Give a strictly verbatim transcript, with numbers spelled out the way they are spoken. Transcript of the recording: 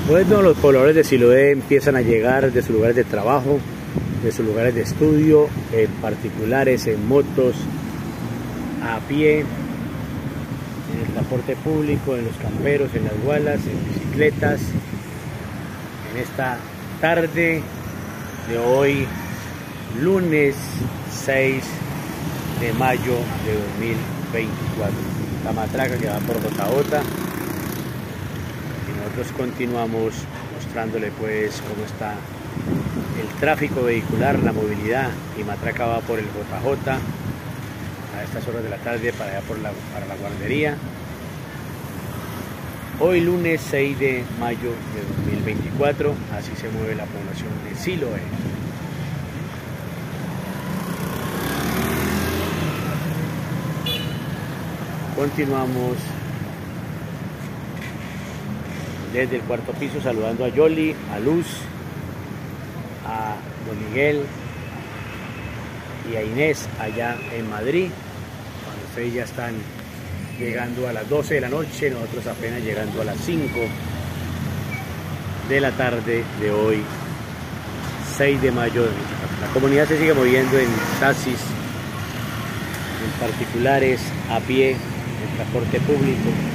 Bueno, los pobladores de Siloé empiezan a llegar de sus lugares de trabajo, de sus lugares de estudio, en particulares, en motos, a pie, en el transporte público, en los camperos, en las gualas, en bicicletas, en esta tarde de hoy, lunes seis de mayo de dos mil veinticuatro. La matraca que va por J J. Y nosotros continuamos mostrándole pues cómo está el tráfico vehicular, la movilidad, y matraca va por el J J a estas horas de la tarde para allá por la, para la guardería. Hoy lunes seis de mayo de dos mil veinticuatro, así se mueve la población de Siloé. Continuamos desde el cuarto piso saludando a Yoli, a Luz, a Don Miguel y a Inés allá en Madrid. Cuando ustedes ya están llegando a las doce de la noche, nosotros apenas llegando a las cinco de la tarde de hoy, seis de mayo. La comunidad se sigue moviendo en taxis, en particulares, a pie, en transporte público.